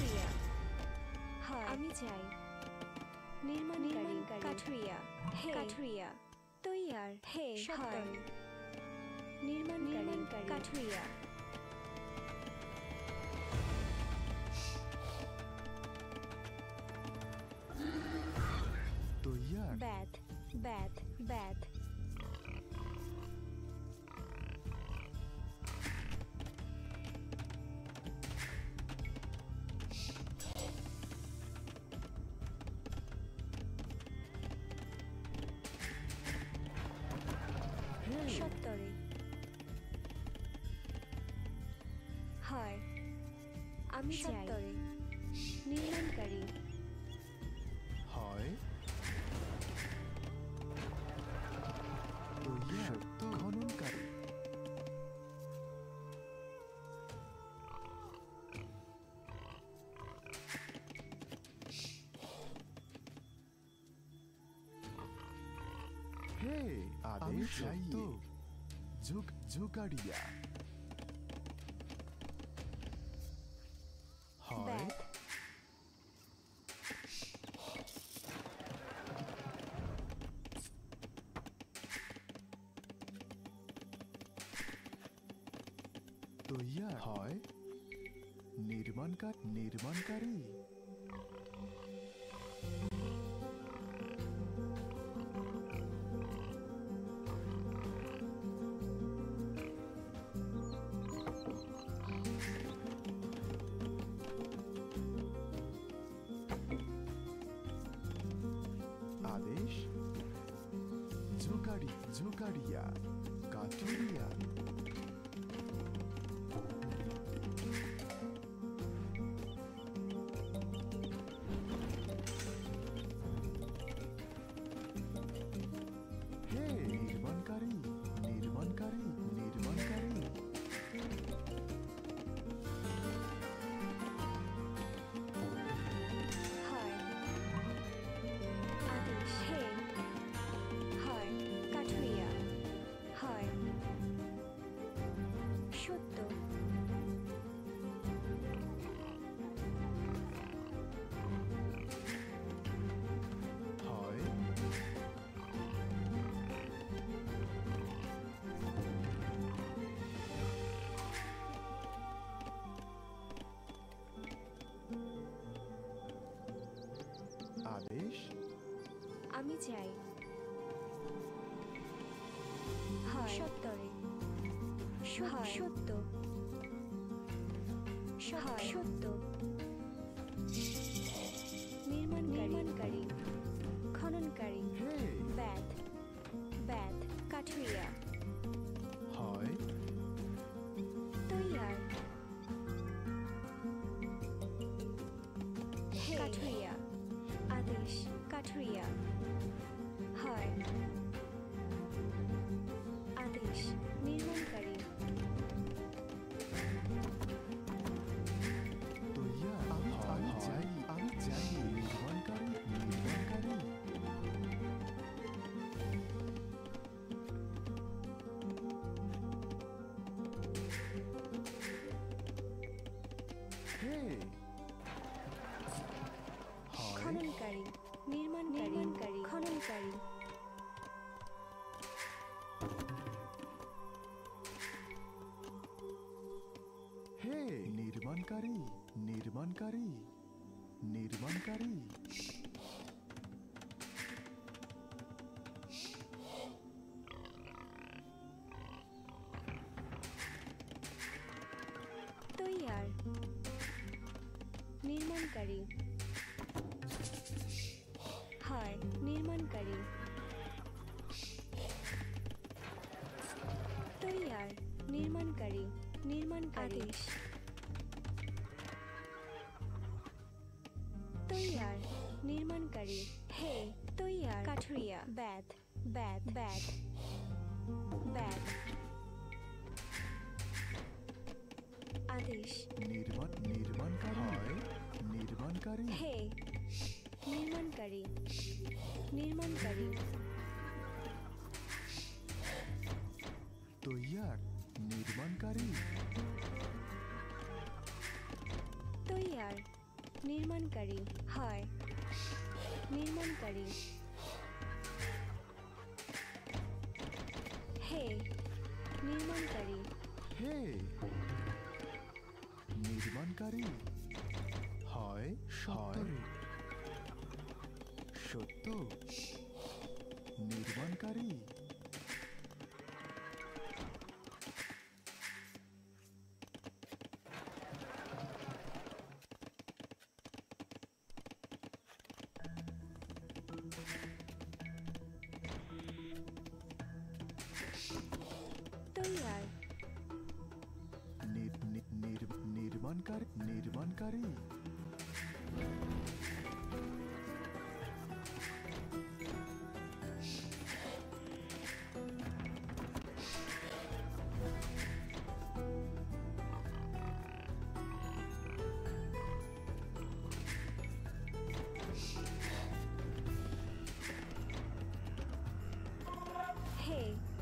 কাঠুরিয়া হয় আমি চাই নির্মাণকারী কাঠুরিয়া হে কাঠুরিয়া তৈয়ার হে হয় নির্মাণকারী কাঠুরিয়া তৈয়ার ব্যাধ ব্যাধ ব্যাধ সত্তরে হয় আমি সত্তরে নির্মাণকারী হয় তৈয়ার খননকারী হে আদেশ সত্য যুগ যুগাড়িয়া হয় তৈয়ার হয় নির্মাণকারী আদেশ জোগাড়িয়া কাঠুরিয়া হে নির্মাণকারী হয় আদেশ হে হয় কাঠুরিয়া হয় সত্য হয় আদেশ আমি চাই হয় সত্তরে হয় সত্য হয় সত্য নির্মাণকারী খননকারী হে ব্যাধ ব্যাধ কাঠুরিয়া হয় তৈয়ার হে কাঠুরিয়া আদেশ কাঠুরিয়া হয় আদেশ নির্মাণকারী তৈয়ার আমি চাই নির্মাণকারী হে হয় খননকারী নির্মাণকারী খননকারী হে নির্মাণকারী তৈয়ার নির্মাণকারী হয় নির্মাণকারী তৈয়ার নির্মাণকারী আদেশ তৈয়ার নির্মাণকারী হে তৈয়ার কাঠুরিয়া ব্যাধ ব্যাধ ব্যাধ ব্যাধ আদেশ নির্মাণকারী হে নির্মাণকারী তৈয়ার নির্মাণকারী তৈয়ার নির্মাণকারী হয় নির্মাণকারী হে নির্মাণকারী হে নির্মাণকারী হয় সত্তরে সত্য নির্মাণকারী তৈয়ার নির্মাণকারী হে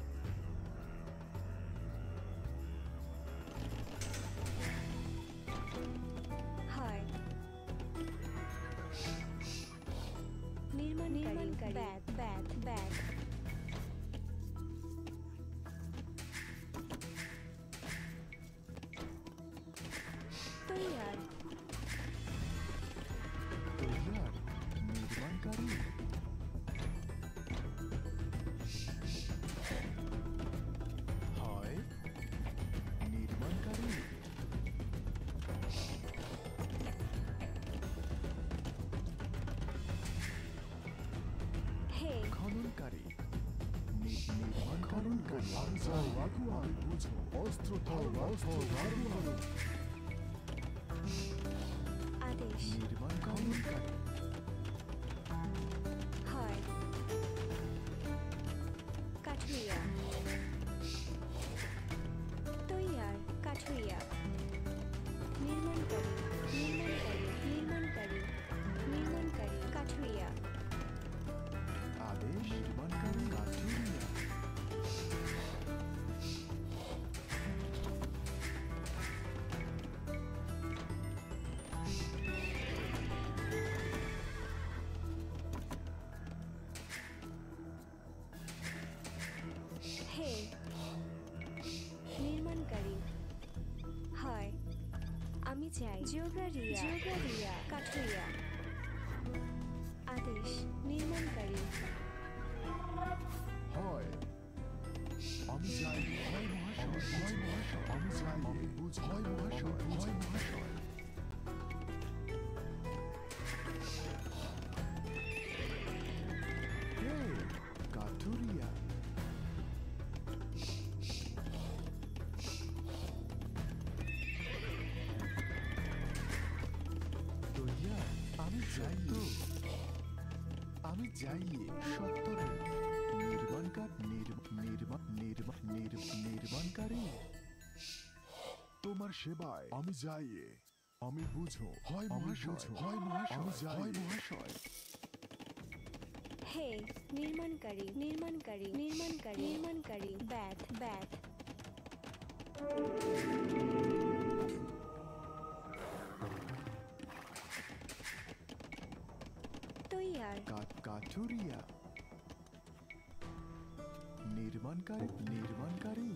হয় নির্মাণকারী ব্যাট ব্যাট ব্যাট তৈয়ার নির্মাণকারী হয় নির্মাণকারী হে খননকারী নির্মাণকারী আদেশ নির্মাণকারী হয় কাঠুরিয়া তৈয়ার কাঠুরিয়া নির্মাণকারী নির্মাণকারী কাঠুরিয়া আদেশ নির্মাণকারী কাঠুরিয়া হে নির্মাণকারী হয় আমি চাই যোগারিয়া কাঠুরিয়া আদেশ নির্মাণকারী হয় আমি চাই হয় মহাশয় আমি চাই আমি বুঝ হয় মহাশয় হে কাঠুরিয়া তৈয়া আমি যাই আমি যাইয়ে সত্তরে নির্মাণকারী তোমার সেবায় আমি যাইয়ে আমি বুঝো হয় মহাশয় আমি মহাশয় হে নির্মাণকারী ব্যাট ব্যাট তৈয়ার কাঠুরিয়া নির্মাণকারী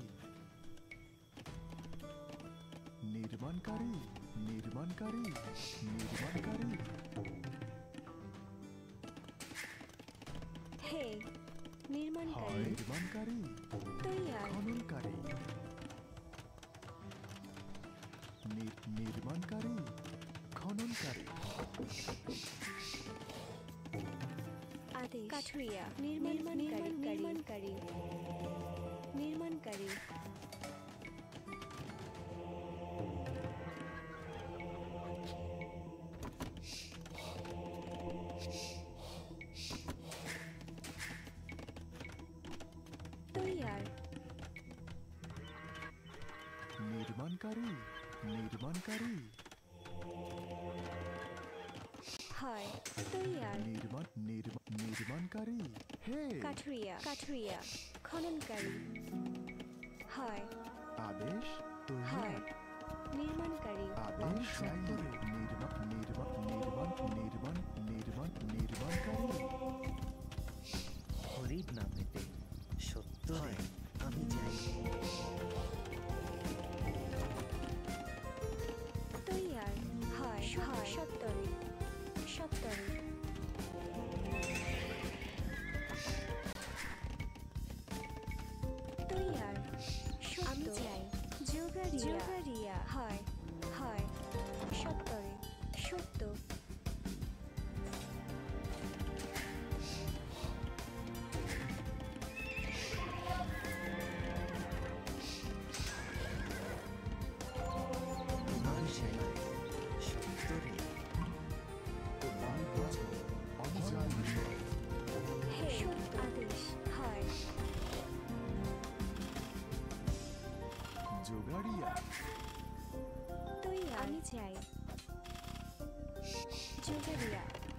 হে হয় নির্মাণকারী তৈয়ার খননকারী খননকারী আদেশ কাঠুরিয়া নির্মাণকারী তৈয়ার নির্মাণকারী হয় তৈয়ার নির্মাণকারী হে কাঠুরিয়া খননকারী হয় আদেশ হয় নির্মাণকারী আদেশ সত্তরে হয় সত্তরে সত্তরে তৈয়ার আমি চাই যোগারিয়া হয় হয় সত্তরে সত্য আদেশ হয় যোগাড়িয়া তৈয়ার আমি চাই যোগারিয়া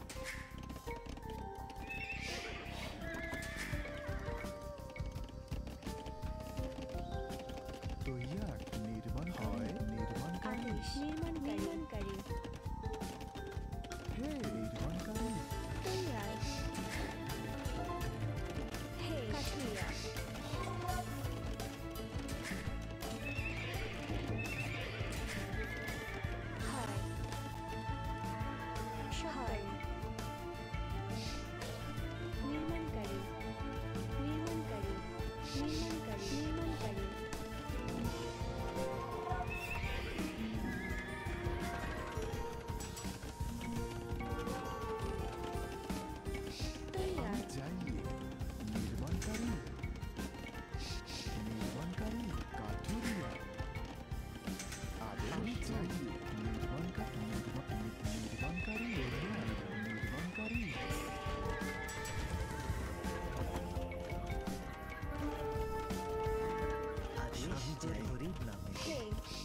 তৈয়ার নির্মাণ হয় নির্মাণকারী আদেশ নির্মাণকারী হে নির্মাণকারী তৈয়ার হে কাঠুরিয়া হয় সহায় নির্মাণকারী তৈয়ার যাইয়ে নির্মাণকারী কাঠুরিয়া আদেশ যাইয়ে নির্মাণকারী হে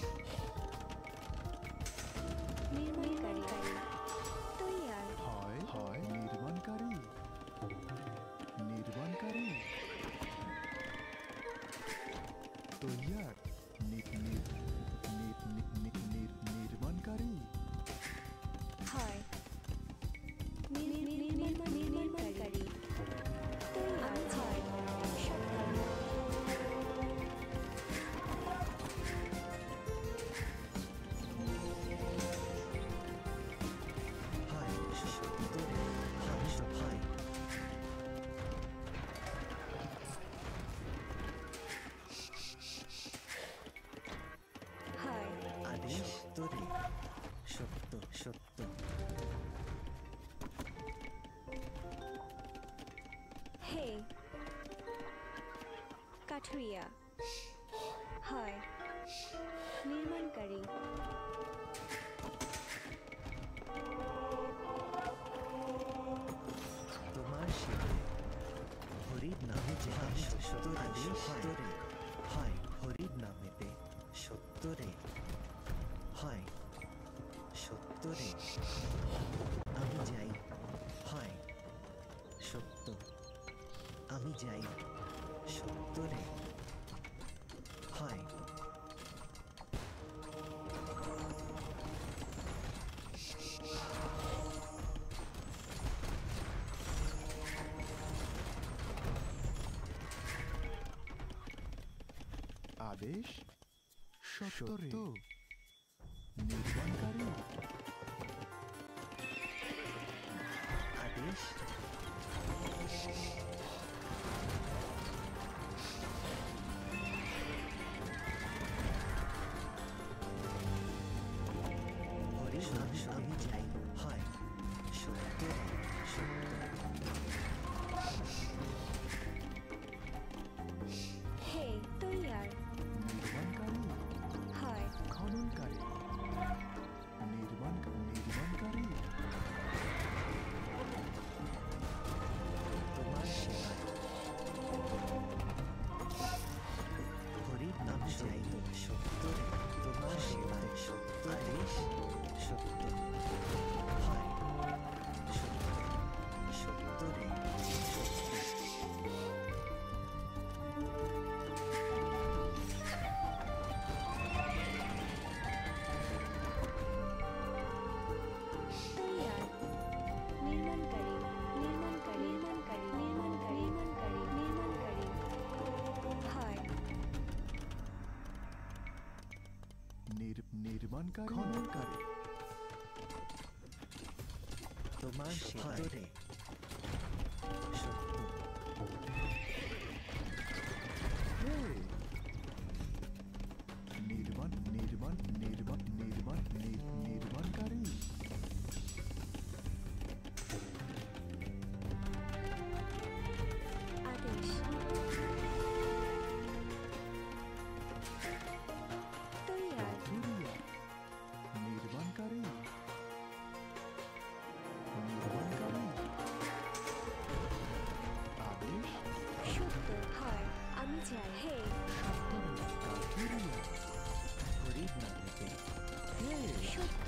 নির্মাণকারী তৈয়ার হয় নির্মাণকারী তৈয়ার নির্মাণকারী হয় নির্মাণকারী তৈয়ার হয় সত্তরে হয় হে কাঠুরিয়া হয় নির্মাণকারী তোমার সেবায় হরির নামে যেন সত্তরে হয় হরির নামেতে সত্তরে হয় সত্তরে আমি যাই হয় সত্য আমি যাই সত্তরে হয় আদেশ সত্য নির্মাণকারী আদেশ হরির নামে আমি যাই হয় সত্তরে হে তৈয়ার নির্মাণকারী হয় খননকারী নির্মাণকারী তোমার সেবায় হরির নামে যাই সত্তরে তোমার সেবায় আদেশ সত্য হয় সত্তরে তৈয়ার নির্মাণকারী হয় নির্মাণকারী খননকারী তোমার সত্তরে সত্তর Hey! নির্মাণকারী আদেশ তৈয়ার কাঠুরিয়া নির্মাণকারী আদেশ সত্য হয় আমি চাই হে কাঠুরিয়া গরিব না থেকে হে সত্য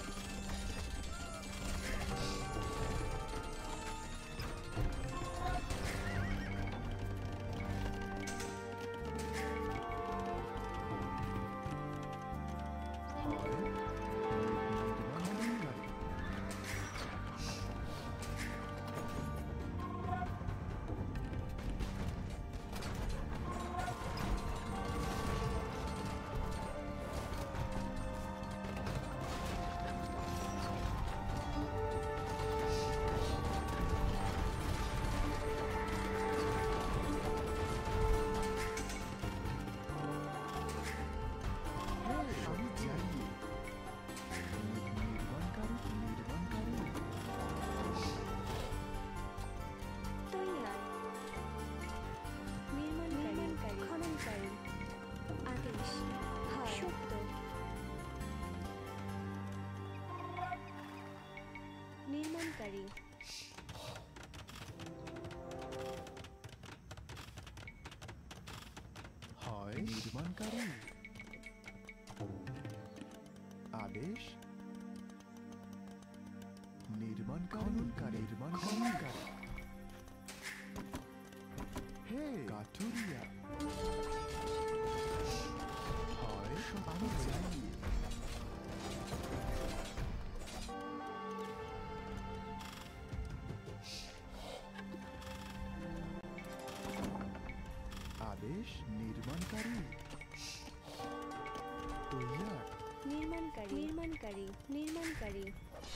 আমি চাই নির্মাণকারী তৈয়ার নির্মাণকারী খননকারী আদেশ হয় সত্য নির্মাণকারী হয় নির্মাণকারী আদেশ নির্মাণকারী হে কাঠুরিয়া হয় আমি চাই আদেশ নির্মাণকারী তৈয়ার নির্মাণকারী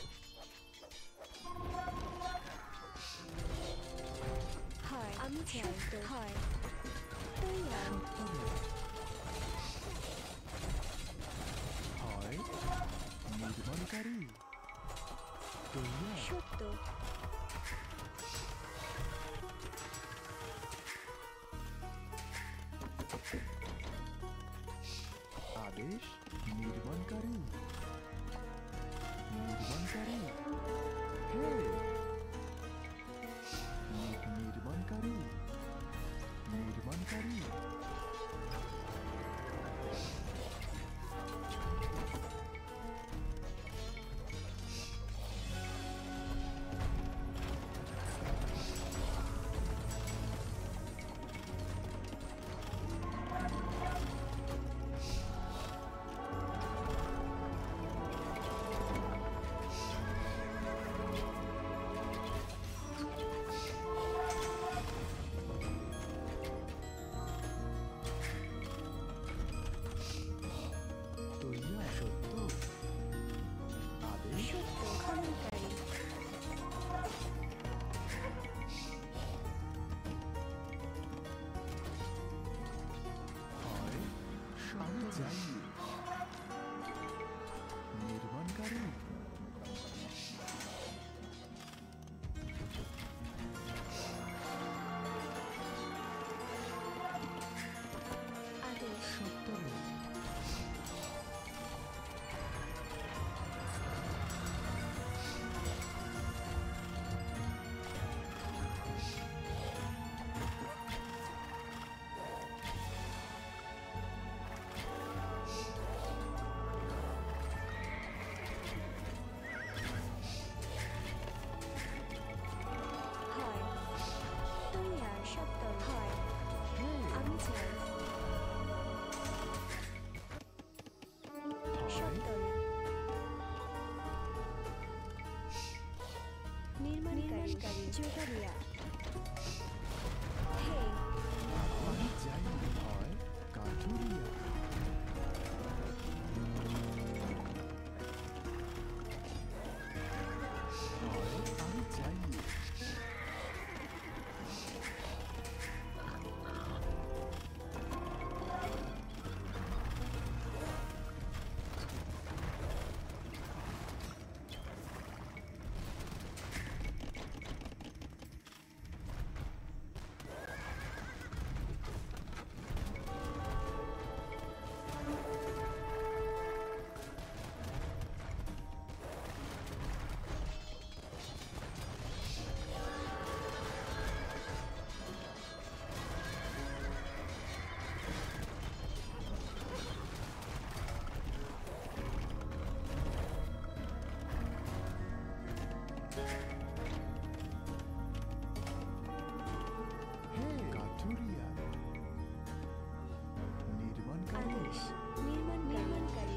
হয় আমি সত্য হয় তৈয়ার হয় নির্মাণকারী তৈয়ার সত্য আদেশ নির্মাণকারী হে নির্মাণকারী তৈয়ার সত্য আদেশ সত্য খননকারী হয় আমি চাই নির্মাণকারী আদেশ সত্তরে হয় তৈয়ার সত্য হয় হে আমি চাই হয় সত্য নির্মাণকারী যোগারিয়া হে আমি চাই হয় কাঠুরিয়া হয় হে কাঠুরিয়া নির্মাণকারী আদেশ নির্মাণকারী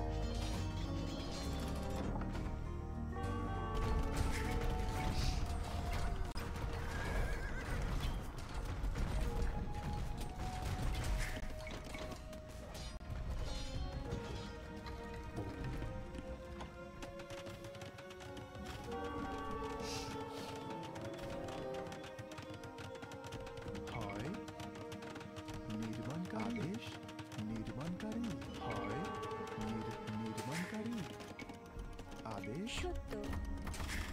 হয় নির্মাণকারী আদেশ নির্মাণকারী হয় নির্মাণকারী আদেশ সত্য